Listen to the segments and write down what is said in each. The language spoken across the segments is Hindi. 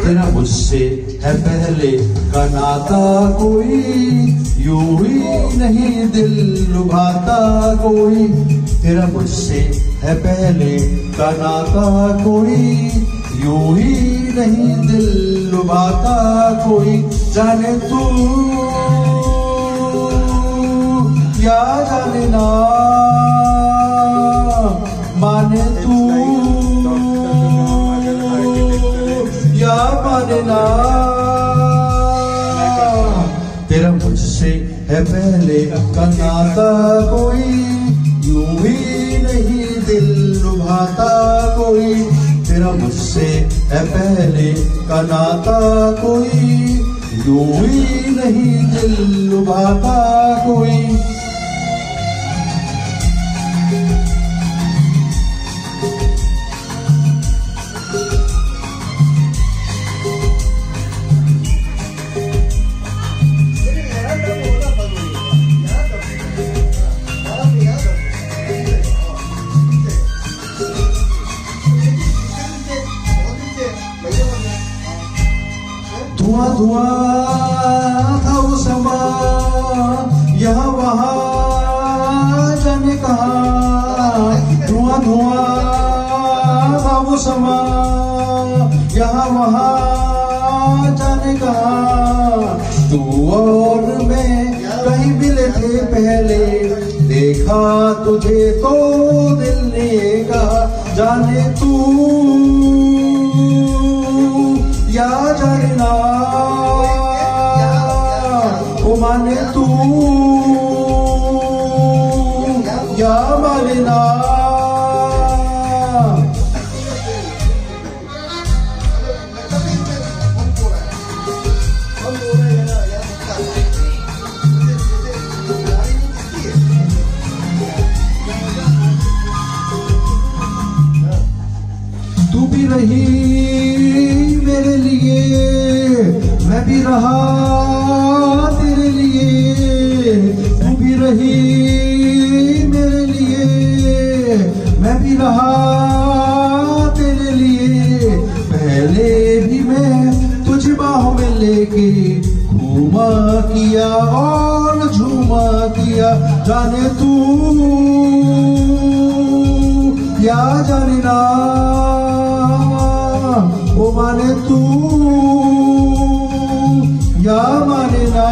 तेरा मुझसे है पहले का नाता कोई, यूं ही नहीं दिल लुभाता कोई। तेरा मुझसे है पहले का नाता कोई, यूं ही नहीं दिल लुभाता कोई। जाने तू या जाने ना, माने तू या माने ना। तेरा मुझसे है पहले का नाता कोई, यूं ही नहीं दिल लुभाता कोई। तेरा मुझसे है पहले का नाता कोई, यूं ही नहीं दिल लुभाता कोई। धुआं धुआं था वो समा, यहाँ वहाँ जाने कहाँ। धुआं धुआं था वो समा, यहाँ वहाँ जाने कहाँ। तू और मैं कहीं मिले थे पहले, देखा तुझे तो दिल ने कहा। जाने तू या जाने ना, ओ माने तू या माने ना। तू भी रही मेरे लिए, मैं भी रहा तेरे लिए। तू भी रही मेरे लिए, मैं भी रहा तेरे लिए। पहले भी मैं तुझे बाहों में लेके घूमा किया और झूमा किया। जाने तू या जाने ना, ओ माने तू या माने ना।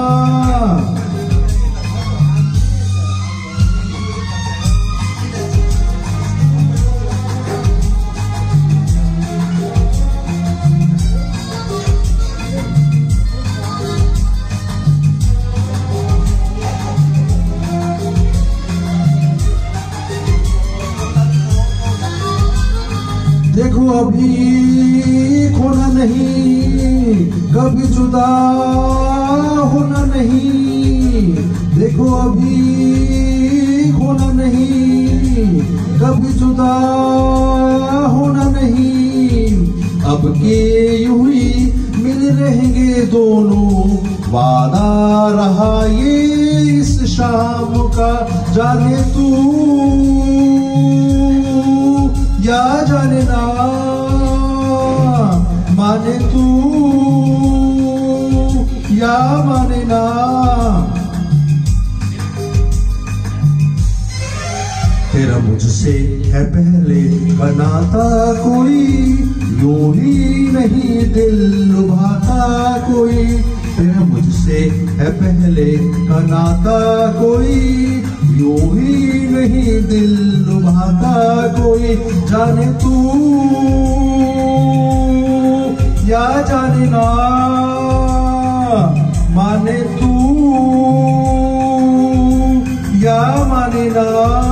देखो अभी खोना नहीं, कभी जुदा होना नहीं। देखो अभी खोना नहीं, कभी जुदा होना नहीं। अब के यूं ही मिल रहेंगे दोनों, वादा रहा ये इस शाम का। जाने तू या जाने ना, माने तू या माने ना। तेरा मुझसे है पहले का नाता कोई, यूं ही नहीं दिल लुभाता कोई। तेरा मुझसे है पहले का नाता कोई, यूं ही नहीं दिल लुभाता कोई। जाने तू या जाने ना, माने तू या माने ना।